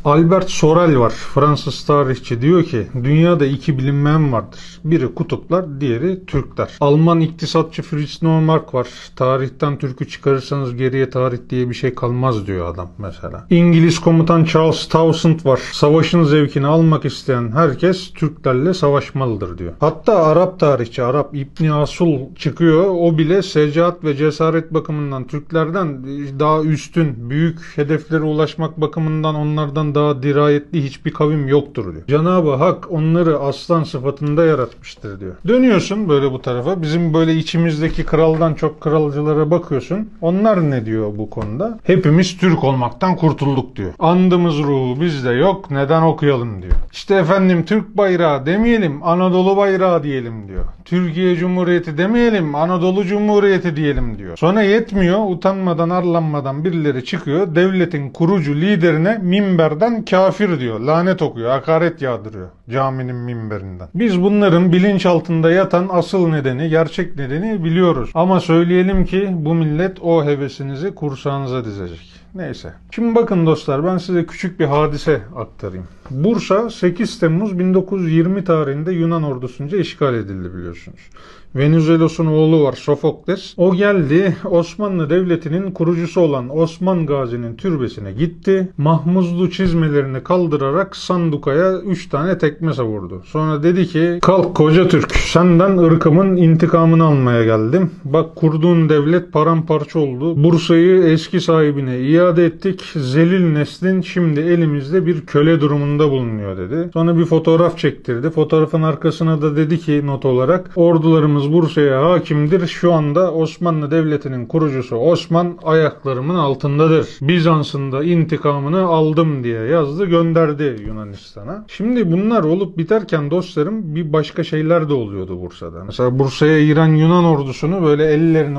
Albert Sorel var, Fransız tarihçi, diyor ki dünyada iki bilinmeyen vardır. Biri kutuplar, diğeri Türkler. Alman iktisatçı Fritz Neumark var. Tarihten Türk'ü çıkarırsanız geriye tarih diye bir şey kalmaz diyor adam mesela. İngiliz komutan Charles Townshend var. Savaşın zevkini almak isteyen herkes Türklerle savaşmalıdır diyor. Hatta Arap tarihçi, Arap İbni Asul çıkıyor. O bile secaat ve cesaret bakımından Türklerden daha üstün, büyük hedeflere ulaşmak bakımından onlardan daha dirayetli hiçbir kavim yoktur diyor. Cenab-ı Hak onları aslan sıfatında yaratmıştır diyor. Dönüyorsun böyle bu tarafa. Bizim böyle içimizdeki kraldan çok kralcılara bakıyorsun. Onlar ne diyor bu konuda? Hepimiz Türk olmaktan kurtulduk diyor. Andımız ruhu bizde yok. Neden okuyalım diyor. İşte efendim Türk bayrağı demeyelim, Anadolu bayrağı diyelim diyor. Türkiye Cumhuriyeti demeyelim, Anadolu Cumhuriyeti diyelim diyor. Sonra yetmiyor. Utanmadan arlanmadan birileri çıkıyor. Devletin kurucu liderine minberden kafir diyor. Lanet okuyor. Hakaret yağdırıyor. Caminin minberinden. Biz bunların bilinçaltında yatan asıl nedeni, gerçek nedeni biliyoruz. Ama söyleyelim ki bu millet o hevesinizi kursağınıza dizecek. Neyse. Şimdi bakın dostlar, ben size küçük bir hadise aktarayım. Bursa 8 Temmuz 1920 tarihinde Yunan ordusunca işgal edildi biliyorsunuz. Venizelos'un oğlu var, Sofokles. O geldi, Osmanlı Devleti'nin kurucusu olan Osman Gazi'nin türbesine gitti. Mahmuzlu çizmelerini kaldırarak sandukaya 3 tane tekme savurdu. Sonra dedi ki, kalk koca Türk, senden ırkımın intikamını almaya geldim. Bak kurduğun devlet paramparça oldu. Bursa'yı eski sahibine iade ettik. Zelil neslin şimdi elimizde bir köle durumunda bulunuyor dedi. Sonra bir fotoğraf çektirdi. Fotoğrafın arkasına da dedi ki not olarak, ordularımız Bursa'ya hakimdir. Şu anda Osmanlı Devleti'nin kurucusu Osman ayaklarımın altındadır. Bizans'ın da intikamını aldım diye yazdı, gönderdi Yunanistan'a. Şimdi bunlar olup biterken dostlarım bir başka şeyler de oluyordu Bursa'da. Mesela Bursa'ya giren Yunan ordusunu böyle ellerini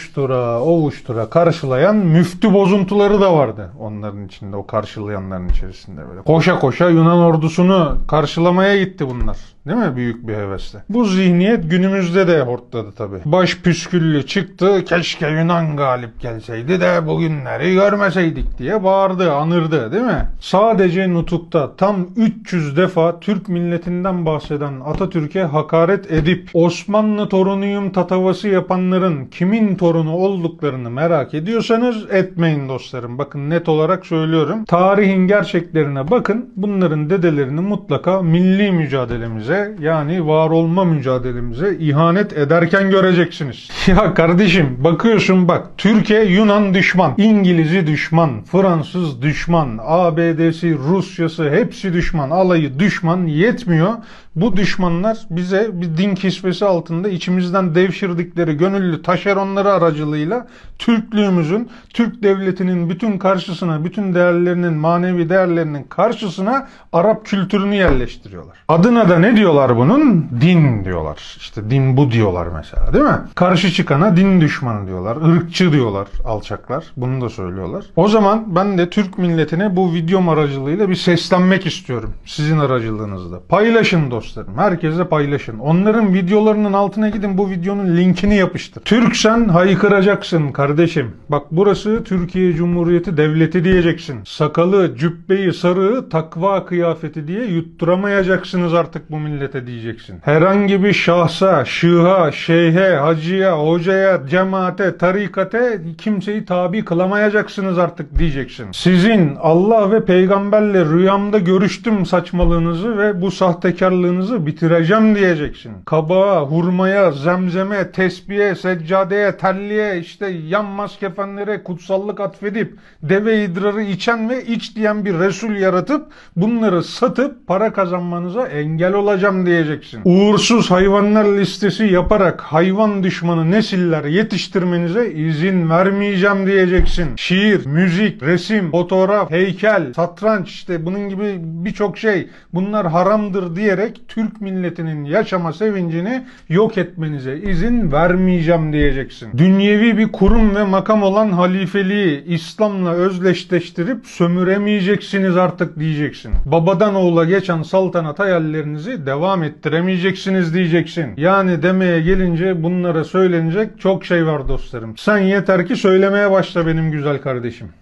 ovuştura karşılayan müftü bozuntuları da vardı onların içinde, o karşılayanların içerisinde böyle. Koşa koşa Yunan ordusunu karşılamaya gitti bunlar. Değil mi? Büyük bir hevesle. Bu zihniyet günümüzde de hortladı tabii. Baş püsküllü çıktı, keşke Yunan galip gelseydi de bugünleri görmeseydik diye bağırdı, anırdı değil mi? Sadece nutukta tam 300 defa Türk milletinden bahseden Atatürk'e hakaret edip Osmanlı torunuyum tatavası yapanların kimin torunu olduklarını merak ediyorsanız etmeyin dostlarım. Bakın net olarak söylüyorum. Tarihin gerçeklerine bakın. Bunların dedelerini mutlaka milli mücadelemize, yani var olma mücadelemize ihanet ederken göreceksiniz. Ya kardeşim bakıyorsun bak, Türkiye Yunan düşman, İngiliz'i düşman, Fransız düşman, ABD'si, Rusya'sı hepsi düşman, alayı düşman, yetmiyor. Bu düşmanlar bize bir din kisvesi altında içimizden devşirdikleri gönüllü taşeronları aracılığıyla Türklüğümüzün, Türk devletinin bütün karşısına, bütün değerlerinin, manevi değerlerinin karşısına Arap kültürünü yerleştiriyorlar. Adına da ne diyorlar bunun? Din diyorlar. İşte din bu diyorlar mesela, değil mi? Karşı çıkana din düşmanı diyorlar. Irkçı diyorlar alçaklar. Bunu da söylüyorlar. O zaman ben de Türk milletine bu videom aracılığıyla bir seslenmek istiyorum. Sizin aracılığınızla. Paylaşın dostlarım. Herkese paylaşın. Onların videolarının altına gidin, bu videonun linkini yapıştır. Türksen haykıracaksın kardeşim. Bak burası Türkiye Cumhuriyeti Devleti diyeceksin. Sakalı, cübbeyi, sarığı, takva kıyafeti diye yutturamayacaksınız artık bu millete diyeceksin. Herhangi bir şahsa, şıha, şeyhe, hacıya, hocaya, cemaate, tarikate kimseyi tabi kılamayacaksınız artık diyeceksin. Sizin Allah ve peygamberle rüyamda görüştüm saçmalığınızı ve bu sahtekarlığınızı bitireceğim diyeceksin. Kabağa, hurmaya, zemzeme, tesbihe, seccadeye, telliye, işte yanmaz kefenlere kutsallık atfedip deve idrarı içen ve iç diyen bir Resul yaratıp bunları satıp para kazanmanıza engel olacağım diyeceksin. Uğursuz hayvanlar listesi yaparak hayvan düşmanı nesiller yetiştirmenize izin vermeyeceğim diyeceksin. Şiir, müzik, resim, fotoğraf, heykel, satranç, işte bunun gibi birçok şey, bunlar haramdır diyerek Türk milletinin yaşama sevincini yok etmenize izin vermeyeceğim diyeceksin. Dünyevi bir kurum ve makam olan halifeliği İslam'la özdeşleştirip sömüremeyeceksiniz artık diyeceksin. Babadan oğula geçen saltanat hayallerinizi devam ettiremeyeceksiniz diyeceksin. Yani demeye gelince bunlara söylenecek çok şey var dostlarım. Sen yeter ki söylemeye başla benim güzel kardeşim.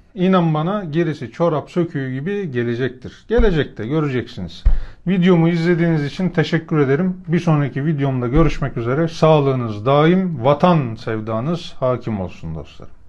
İnan bana gerisi çorap söküğü gibi gelecektir. Gelecekte göreceksiniz. Videomu izlediğiniz için teşekkür ederim. Bir sonraki videomda görüşmek üzere. Sağlığınız daim, vatan sevdanız hakim olsun dostlarım.